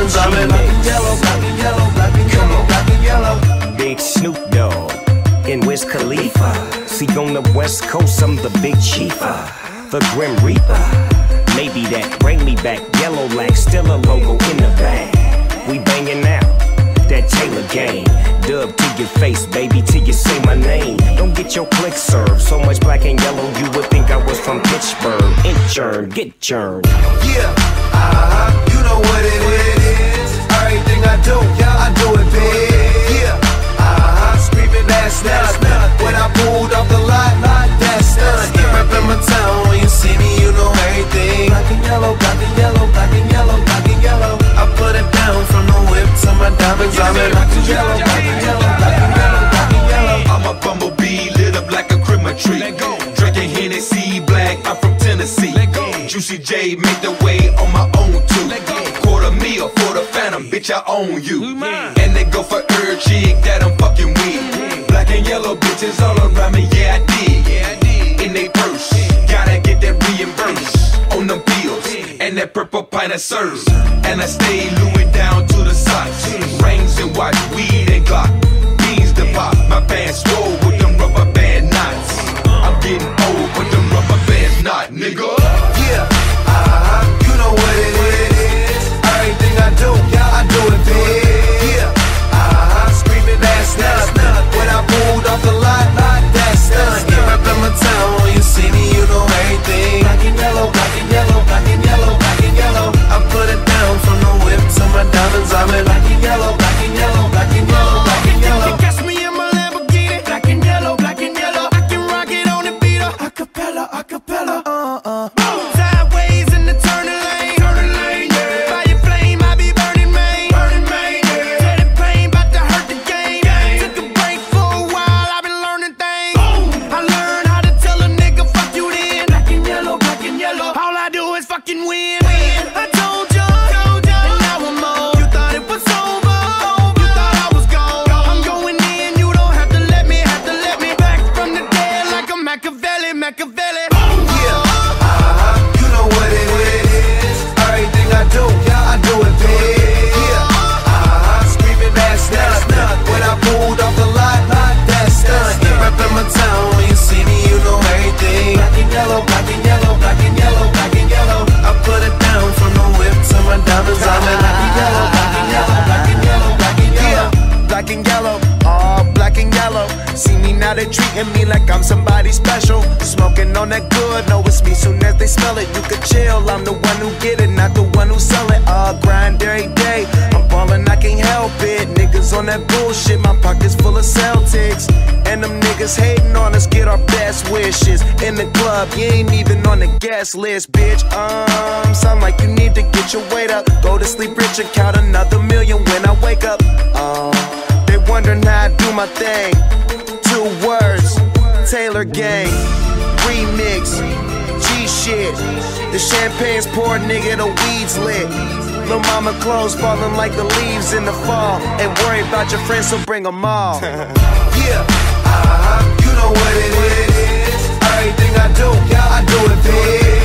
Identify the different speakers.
Speaker 1: diamonds on me. Black and yellow, black and yellow, black and yellow, black and yellow.
Speaker 2: Big Snoop Dogg and Wiz Khalifa. See, on the West Coast, I'm the big chief, the Grim Reaper. Maybe that bring me back. Yellow Lack, still a logo in the bag. We banging out that Taylor game. Dub to your face, baby, till you say my name. Don't get your click served. So much black and yellow, you would think I was from Pittsburgh. Inchurn, get churned.
Speaker 1: Yeah, you know what it is. Everything I do, I do it big. Yeah, screaming that's nothing. When I pulled off the lot, that's nothing. Reppin' my town, when you see me, you know everything. Black and yellow, black and yellow, black and yellow, black and yellow. I put it down from the whip to my diamonds. I'm in black and yellow, black and yellow, black and yellow, black and yellow.
Speaker 3: I'm a bumblebee, lit up like a Christmas tree. Drinking Hennessy black, I'm from Tennessee. Juicy J make the way on my own too. Quarter meal for the phantom, bitch, I own you. And they go for her chick that I'm fucking with. Black and yellow bitches all around me, yeah I did. In they purse, gotta get that reimbursed on them bills. And that purple pint of serves. And I stay Louis down to the socks. Rings and watch, weed and Glock. Beans to pop, my pants swole with them rubber band knots. I'm getting old with them rubber bands not, nigga.
Speaker 1: Yeah, you know what it is. Everything I do, I do it big. Yeah, screaming that's nothing. When I pulled off the lot, that's nothing. Reppin' my town, when you see me, you know everything. Black and yellow, black and yellow, black and yellow, black and yellow. I put it down from the whip to my diamonds. I'm in black and yellow, black and yellow, black and yellow, black and yellow.
Speaker 4: You catch me in my Lamborghini, black and yellow, black and yellow. I can rock it on the beat, acapella, acapella. Sideways in the turning lane, yeah. Fire flame, I be burning main, yeah. Tell the pain, bout to hurt the game. Took a break for a while, I've been learning things. I learned how to tell a nigga fuck you then. Black and yellow, black and yellow. All I do is fucking win. I told you, and now I'm on. You thought it was over, you thought I was gone. I'm going in, you don't have to let me back from the dead like a Machiavelli.
Speaker 1: You know what it is. Everything I do, I do it big. Yeah, screaming that's nothing. When I pulled off the lot, that's nothing. Reppin' my town, when you see me, you know everything. Black and yellow, black and yellow, black and yellow, black and yellow. I put it down from the whip to my diamonds. I'm in black and yellow, black and yellow, black and yellow, black and yellow.
Speaker 5: Black and yellow, all black and yellow. See me now, they treating me like I'm somebody special. Smoking on that good, know it's me soon as they smell it. You could chill, I'm the one who get it, not the one who sell it. Grind every day, I'm ballin', I can't help it. Niggas on that bullshit, my pockets full of Celtics. And them niggas hating on us, get our best wishes. In the club, you ain't even on the guest list, bitch. Sound like you need to get your weight up. Go to sleep rich and count another million when I wake up. They wondering how I do my thing. 2 words, Taylor Gang, remix, G-shit. The champagne's poured, nigga, the weed's lit. Lil' mama clothes falling like the leaves in the fall. Ain't worry about your friends, so bring them all.
Speaker 1: Yeah, you know what it is. Everything I do, I do it big.